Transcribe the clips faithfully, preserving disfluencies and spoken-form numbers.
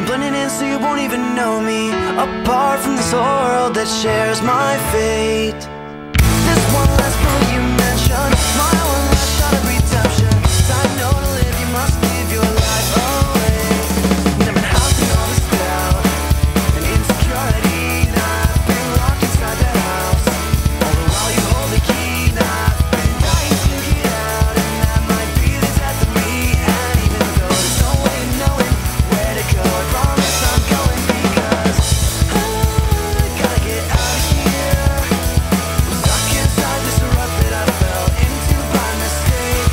I'm blending in so you won't even know me, apart from this whole world that shares my fate. This one last bullet you mentioned, my one last shot of redemption. 'Cause I know to live you must give your life away. And I've been housing all this doubt and insecurity, and I've been locked inside that house. All the while you hold the key, and I've been dying to get out. And that might be the death of me. And even though there's no way of knowing where to go, I promise I'm going, because I gotta get out of here. I'm stuck inside this rut that I fell into by mistake.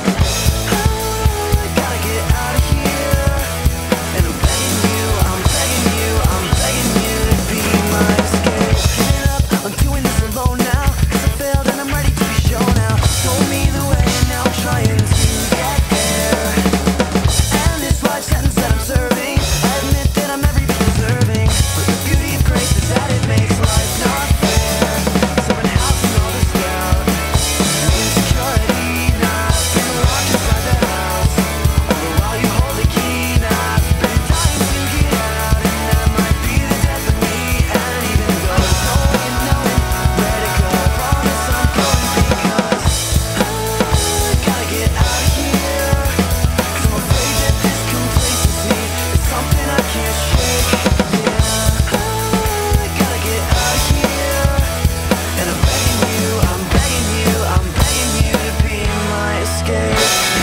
I gotta get out of here. And I'm begging you, I'm begging you, I'm begging you to be my escape. Get up, I'm doing this alone now, 'cause I failed and I'm ready to be shown now. Show me the way and now I'm trying to get there. And this life sentence that I'm serving, I admit that I'm every bit deserving. But the beauty of grace is that it makes life not fair. So I've been housing all this doubt and insecurity, and I've been locked inside that house. All the while you hold the key, and I've been dying to get out. And that might be the death of me. And even though there's no way of knowing where to go, I promise I'm going, because I gotta get out of here. 'Cause I'm afraid that this complacency is something I can't shake. Yeah, I gotta get out of here. And I'm begging you, I'm begging you, I'm begging you to be my escape.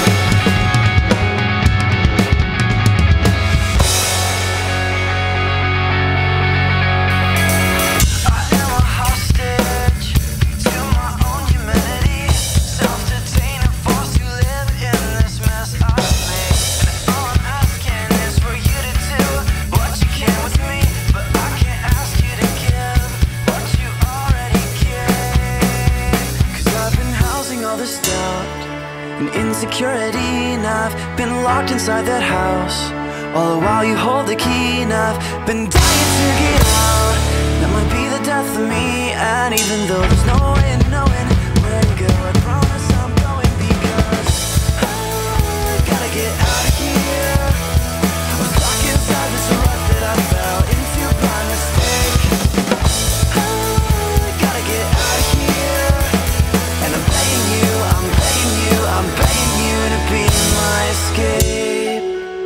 I am a hostage to my own humanity, self-detained and forced to live in this mess I've made. And all I'm asking is for you to do what you can with me, but I can't ask you to give what you already gave. 'Cause I've been housing all this doubt and insecurity, and I've been locked inside that house. All the while you hold the key, and I've been dying to get out. That might be the death of me. And even though there's no way of knowing where to go, I promise I'm going, because I gotta get out of here. I'm stuck inside this rut that I fell into by mistake. I gotta get out of here. And I'm begging you, I'm begging you, I'm begging you to be my escape.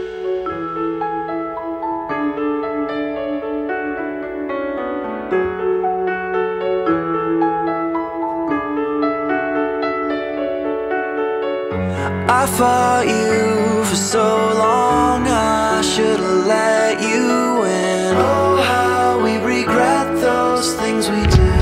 I fought you for so long, I should've let you in. Oh, how we regret those things we do.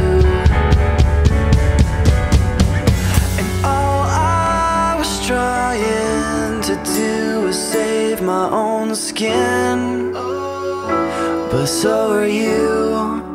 And all I was trying to do was save my own skin, but so are you.